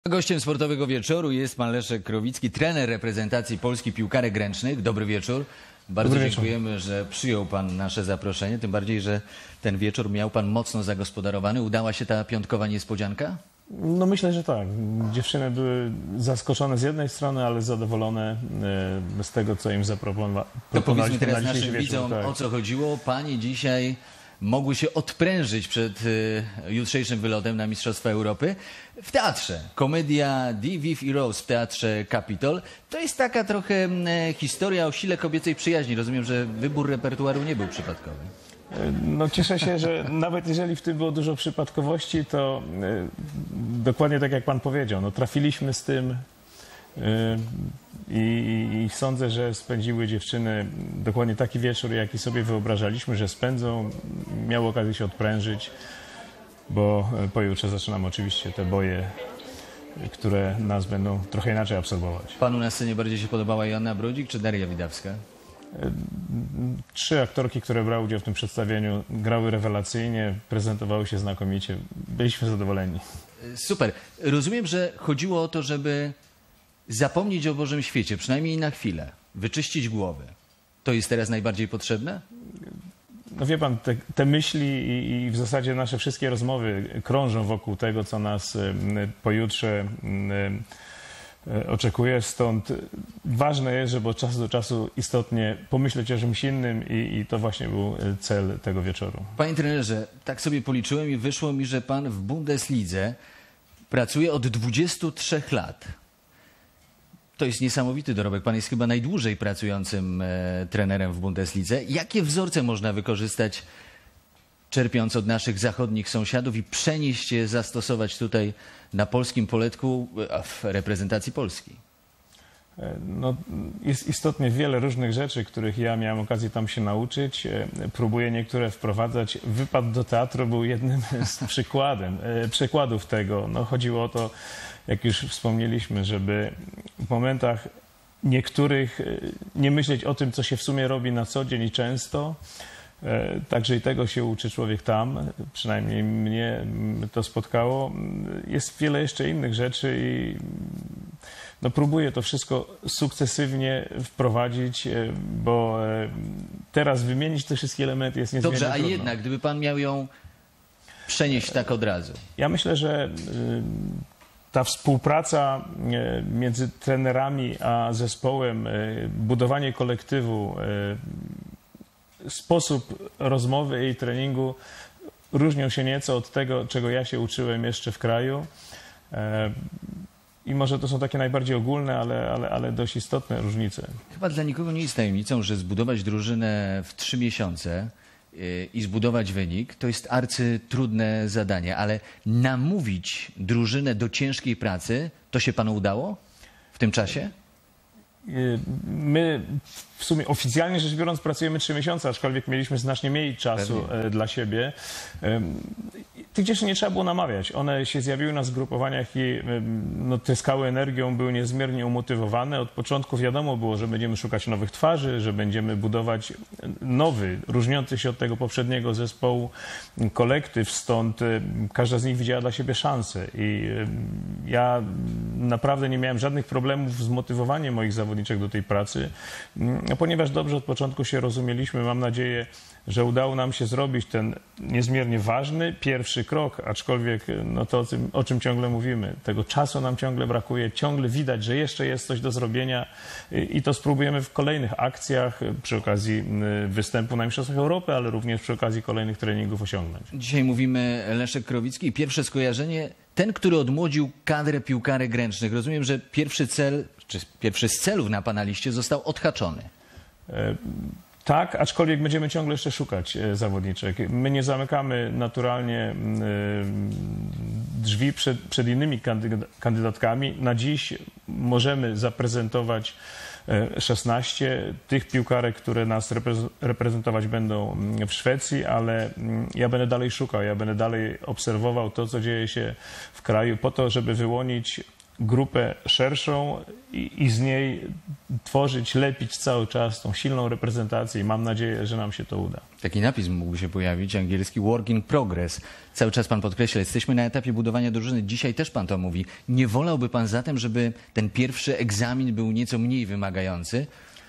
Gościem sportowego wieczoru jest pan Leszek Krowicki, trener reprezentacji Polski piłkarek ręcznych. Dobry wieczór. Bardzo dziękujemy, że przyjął pan nasze zaproszenie, tym bardziej, że ten wieczór miał pan mocno zagospodarowany. Udała się ta piątkowa niespodzianka? No myślę, że tak. Dziewczyny były zaskoczone z jednej strony, ale zadowolone z tego, co im zaproponowaliśmy. To powiedzmy teraz naszym widzom, tak, o co chodziło. Panie dzisiaj mogły się odprężyć przed jutrzejszym wylotem na Mistrzostwa Europy w teatrze. Komedia Viv i Rose w Teatrze Capitol. To jest taka trochę historia o sile kobiecej przyjaźni. Rozumiem, że wybór repertuaru nie był przypadkowy. No cieszę się, że nawet jeżeli w tym było dużo przypadkowości, to dokładnie tak jak pan powiedział, no trafiliśmy z tym i sądzę, że spędziły dziewczyny dokładnie taki wieczór, jaki sobie wyobrażaliśmy, że spędzą. Miały okazję się odprężyć, bo pojutrze zaczynamy oczywiście te boje, które nas będą trochę inaczej absorbować. Panu na scenie bardziej się podobała Joanna Brodzik czy Daria Widawska? Trzy aktorki, które brały udział w tym przedstawieniu, grały rewelacyjnie, prezentowały się znakomicie. Byliśmy zadowoleni. Super. Rozumiem, że chodziło o to, żeby zapomnieć o Bożym świecie, przynajmniej na chwilę, wyczyścić głowę. To jest teraz najbardziej potrzebne? No wie pan, te myśli i w zasadzie nasze wszystkie rozmowy krążą wokół tego, co nas pojutrze oczekuje, stąd ważne jest, żeby od czasu do czasu istotnie pomyśleć o czymś innym i to właśnie był cel tego wieczoru. Panie trenerze, tak sobie policzyłem i wyszło mi, że pan w Bundeslidze pracuje od 23 lat. To jest niesamowity dorobek. Pan jest chyba najdłużej pracującym trenerem w Bundeslidze. Jakie wzorce można wykorzystać, czerpiąc od naszych zachodnich sąsiadów i przenieść je, zastosować tutaj na polskim poletku w reprezentacji Polski? No, jest istotnie wiele różnych rzeczy, których ja miałem okazję tam się nauczyć. Próbuję niektóre wprowadzać. Wypad do teatru był jednym z przykładów tego. No, chodziło o to, jak już wspomnieliśmy, żeby w momentach niektórych nie myśleć o tym, co się w sumie robi na co dzień i często. Także i tego się uczy człowiek tam, przynajmniej mnie to spotkało. Jest wiele jeszcze innych rzeczy i no, próbuję to wszystko sukcesywnie wprowadzić, bo teraz wymienić te wszystkie elementy jest niezmiernie trudno. Dobrze, a trudno. jednak, gdyby pan miał ją przenieść tak od razu? Ja myślę, że ta współpraca między trenerami a zespołem, budowanie kolektywu, sposób rozmowy i treningu różnią się nieco od tego, czego ja się uczyłem jeszcze w kraju. I może to są takie najbardziej ogólne, ale dość istotne różnice. Chyba dla nikogo nie jest tajemnicą, że zbudować drużynę w 3 miesiące i zbudować wynik to jest arcytrudne zadanie, ale namówić drużynę do ciężkiej pracy, to się panu udało w tym czasie? My w sumie oficjalnie rzecz biorąc pracujemy 3 miesiące, aczkolwiek mieliśmy znacznie mniej czasu dla siebie. Tych dziewczyn nie trzeba było namawiać. One się zjawiły na zgrupowaniach i no, tryskały energią, były niezmiernie umotywowane. Od początku wiadomo było, że będziemy szukać nowych twarzy, że będziemy budować nowy, różniący się od tego poprzedniego zespołu kolektyw, stąd każda z nich widziała dla siebie szansę. I ja naprawdę nie miałem żadnych problemów z motywowaniem moich zawodniczek do tej pracy, ponieważ dobrze od początku się rozumieliśmy. Mam nadzieję, że udało nam się zrobić ten niezmiernie ważny pierwszy krok, aczkolwiek no to o czym ciągle mówimy. Tego czasu nam ciągle brakuje, ciągle widać, że jeszcze jest coś do zrobienia i to spróbujemy w kolejnych akcjach przy okazji występu na Mistrzostwach Europy, ale również przy okazji kolejnych treningów osiągnąć. Dzisiaj mówimy Leszek Krowicki i pierwsze skojarzenie, ten, który odmłodził kadrę piłkarek ręcznych. Rozumiem, że pierwszy cel, czy pierwszy z celów na pana liście został odhaczony. Tak, aczkolwiek będziemy ciągle jeszcze szukać zawodniczek. My nie zamykamy naturalnie drzwi przed innymi kandydatkami. Na dziś możemy zaprezentować 16 tych piłkarek, które nas reprezentować będą w Szwecji, ale ja będę dalej szukał, ja będę dalej obserwował to, co dzieje się w kraju, po to, żeby wyłonić grupę szerszą i z niej tworzyć, lepić cały czas tą silną reprezentację i mam nadzieję, że nam się to uda. Taki napis mógłby się pojawić, angielski work in progress. Cały czas pan podkreśla, jesteśmy na etapie budowania drużyny. Dzisiaj też pan to mówi. Nie wolałby pan zatem, żeby ten pierwszy egzamin był nieco mniej wymagający?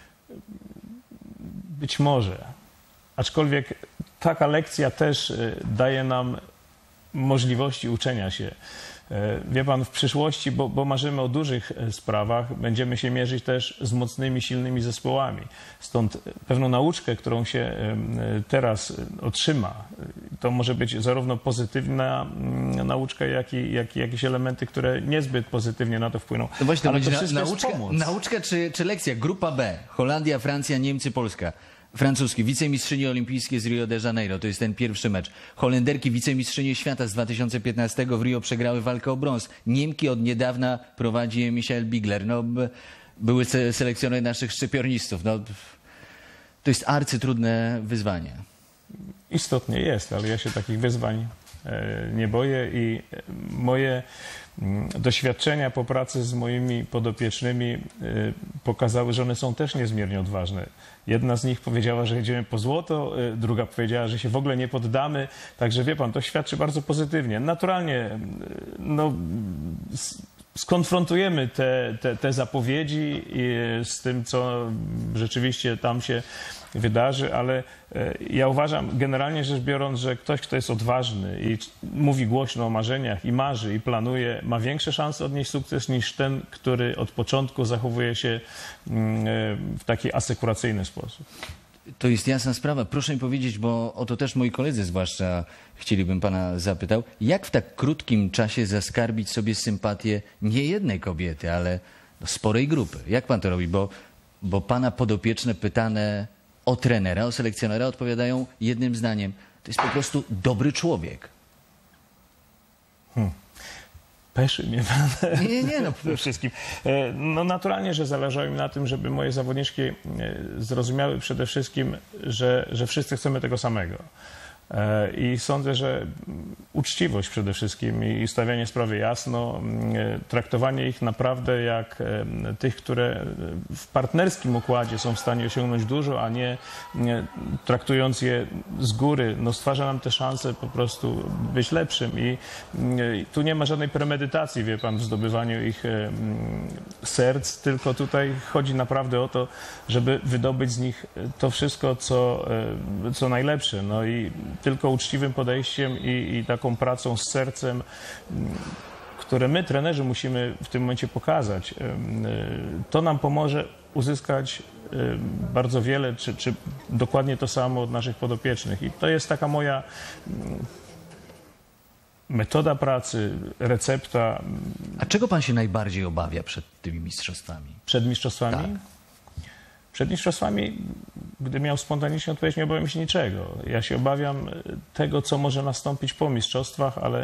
Być może. Aczkolwiek taka lekcja też daje nam możliwości uczenia się. Wie pan, w przyszłości, bo marzymy o dużych sprawach, będziemy się mierzyć też z mocnymi, silnymi zespołami. Stąd pewną nauczkę, którą się teraz otrzyma, to może być zarówno pozytywna nauczka, jak i jakieś elementy, które niezbyt pozytywnie na to wpłyną. To właśnie to ale będzie to wszystko jest pomoc. nauczka czy lekcja? Grupa B. Holandia, Francja, Niemcy, Polska. Francuski, wicemistrzyni olimpijskie z Rio de Janeiro, to jest ten pierwszy mecz. Holenderki, wicemistrzynie świata z 2015 w Rio przegrały walkę o brąz. Niemki od niedawna prowadzi je Michael Bigler. No, były selekcjonery naszych szczypiornistów. No, to jest arcytrudne wyzwanie. Istotnie jest, ale ja się takich wyzwań nie boję i moje doświadczenia po pracy z moimi podopiecznymi pokazały, że one są też niezmiernie odważne. Jedna z nich powiedziała, że jedziemy po złoto, druga powiedziała, że się w ogóle nie poddamy. Także wie pan, to świadczy bardzo pozytywnie. Naturalnie no, skonfrontujemy te zapowiedzi z tym, co rzeczywiście tam się wydarzy, ale ja uważam, generalnie rzecz biorąc, że ktoś, kto jest odważny i mówi głośno o marzeniach i marzy i planuje, ma większe szanse odnieść sukces niż ten, który od początku zachowuje się w taki asekuracyjny sposób. To jest jasna sprawa. Proszę mi powiedzieć, bo o to też moi koledzy zwłaszcza chcielibym pana zapytał, jak w tak krótkim czasie zaskarbić sobie sympatię nie jednej kobiety, ale sporej grupy? Jak pan to robi? Bo pana podopieczne pytane o trenera, o selekcjonera odpowiadają jednym zdaniem. To jest po prostu dobry człowiek. Peszy mnie pan. Nie, no. Przede wszystkim. No naturalnie, że zależało mi na tym, żeby moje zawodniczki zrozumiały przede wszystkim, że wszyscy chcemy tego samego. I sądzę, że uczciwość przede wszystkim i stawianie sprawy jasno, traktowanie ich naprawdę jak tych, które w partnerskim układzie są w stanie osiągnąć dużo, a nie traktując je z góry, no stwarza nam te szanse po prostu być lepszym. I tu nie ma żadnej premedytacji, wie pan, w zdobywaniu ich serc, tylko tutaj chodzi naprawdę o to, żeby wydobyć z nich to wszystko, co najlepsze. No i tylko uczciwym podejściem i taką pracą z sercem, które my, trenerzy, musimy w tym momencie pokazać, to nam pomoże uzyskać bardzo wiele, czy dokładnie to samo od naszych podopiecznych. I to jest taka moja metoda pracy, recepta. A czego pan się najbardziej obawia przed tymi mistrzostwami? Przed mistrzostwami? Tak. Przed mistrzostwami, gdy miał spontanicznie odpowiedzieć, nie obawiam się niczego. Ja się obawiam tego, co może nastąpić po mistrzostwach, ale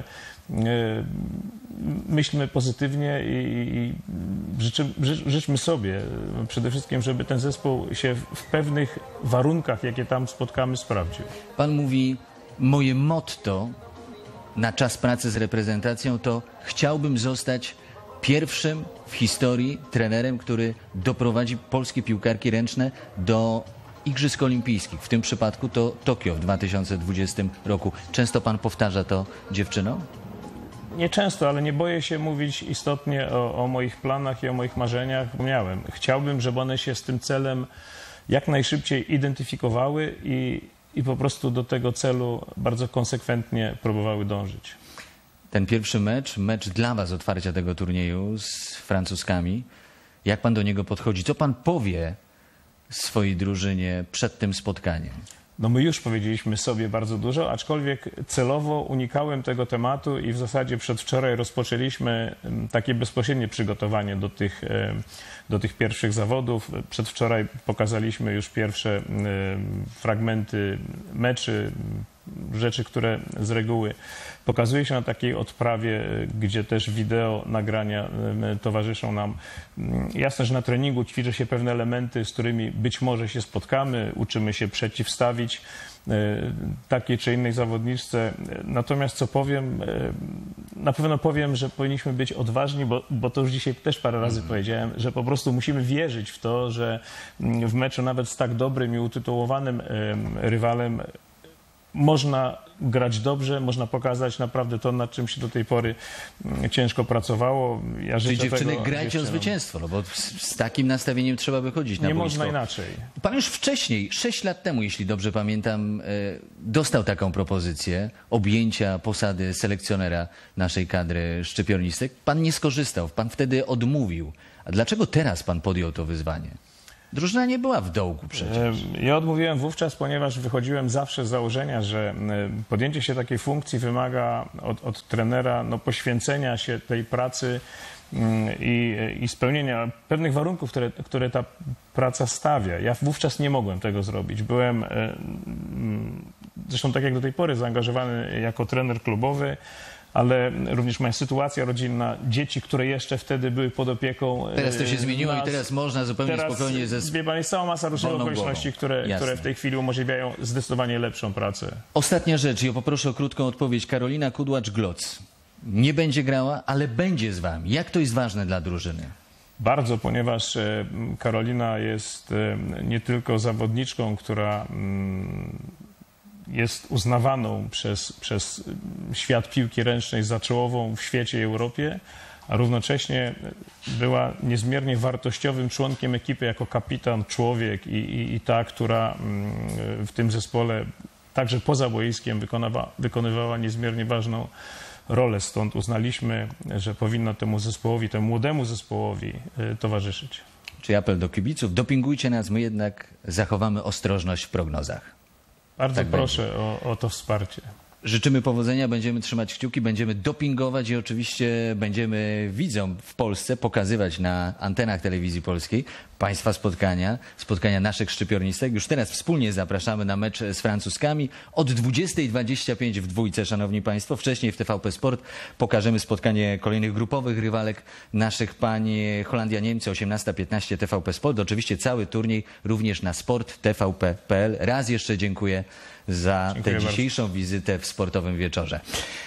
myślmy pozytywnie i życzmy sobie przede wszystkim, żeby ten zespół się w pewnych warunkach, jakie tam spotkamy, sprawdził. Pan mówi, moje motto na czas pracy z reprezentacją to chciałbym zostać pierwszym w historii trenerem, który doprowadzi polskie piłkarki ręczne do Igrzysk Olimpijskich. W tym przypadku to Tokio w 2020 roku. Często pan powtarza to dziewczynom? Nie często, ale nie boję się mówić istotnie o moich planach i o moich marzeniach. Chciałbym, żeby one się z tym celem jak najszybciej identyfikowały i po prostu do tego celu bardzo konsekwentnie próbowały dążyć. Ten pierwszy mecz dla was otwarcia tego turnieju z Francuzkami. Jak pan do niego podchodzi? Co pan powie swojej drużynie przed tym spotkaniem? No my już powiedzieliśmy sobie bardzo dużo, aczkolwiek celowo unikałem tego tematu i w zasadzie przedwczoraj rozpoczęliśmy takie bezpośrednie przygotowanie do tych pierwszych zawodów. Przedwczoraj pokazaliśmy już pierwsze fragmenty meczy, rzeczy, które z reguły pokazuje się na takiej odprawie, gdzie też wideo nagrania towarzyszą nam. Jasne, że na treningu ćwiczy się pewne elementy, z którymi być może się spotkamy, uczymy się przeciwstawić, takiej czy innej zawodniczce. Natomiast co powiem, na pewno powiem, że powinniśmy być odważni, bo to już dzisiaj też parę razy powiedziałem, że po prostu musimy wierzyć w to, że w meczu nawet z tak dobrym i utytułowanym rywalem można grać dobrze, można pokazać naprawdę to, nad czym się do tej pory ciężko pracowało. Ja Czyli życzę dziewczyny, tego grajcie o dziewczynom. zwycięstwo, no bo z takim nastawieniem trzeba wychodzić na Nie boisko. można inaczej. Pan już wcześniej, 6 lat temu, jeśli dobrze pamiętam, dostał taką propozycję objęcia posady selekcjonera naszej kadry szczypiornistek. Pan nie skorzystał, pan wtedy odmówił. A dlaczego teraz pan podjął to wyzwanie? Drużyna nie była w dołku przecież. Ja odmówiłem wówczas, ponieważ wychodziłem zawsze z założenia, że podjęcie się takiej funkcji wymaga od trenera poświęcenia się tej pracy i spełnienia pewnych warunków, które ta praca stawia. Ja wówczas nie mogłem tego zrobić. Byłem, zresztą tak jak do tej pory, zaangażowany jako trener klubowy, ale również moja sytuacja rodzinna, dzieci, które jeszcze wtedy były pod opieką. Teraz to się zmieniło i teraz można zupełnie spokojnie Wie pan, jest cała masa różnych wolną okoliczności, głową. które w tej chwili umożliwiają zdecydowanie lepszą pracę. Ostatnia rzecz, ja poproszę o krótką odpowiedź. Karolina Kudłacz-Gloc nie będzie grała, ale będzie z wami. Jak to jest ważne dla drużyny? Bardzo, ponieważ Karolina jest nie tylko zawodniczką, która jest uznawaną przez świat piłki ręcznej za czołową w świecie i Europie, a równocześnie była niezmiernie wartościowym członkiem ekipy jako kapitan, człowiek i ta, która w tym zespole także poza boiskiem wykonywała niezmiernie ważną rolę. Stąd uznaliśmy, że powinno temu zespołowi, temu młodemu zespołowi towarzyszyć. Czyli apel do kibiców, dopingujcie nas, my jednak zachowamy ostrożność w prognozach. Bardzo Tak proszę o to wsparcie. Życzymy powodzenia, będziemy trzymać kciuki, będziemy dopingować i oczywiście będziemy widzom w Polsce pokazywać na antenach telewizji polskiej państwa spotkania naszych szczypiornistek. Już teraz wspólnie zapraszamy na mecz z Francuzkami od 20:25 w dwójce, szanowni państwo. Wcześniej w TVP Sport pokażemy spotkanie kolejnych grupowych rywalek naszych pań Holandia-Niemcy 18:15 TVP Sport. Oczywiście cały turniej również na sport.tvp.pl. Raz jeszcze dziękuję za tę dzisiejszą wizytę w sportowym wieczorze.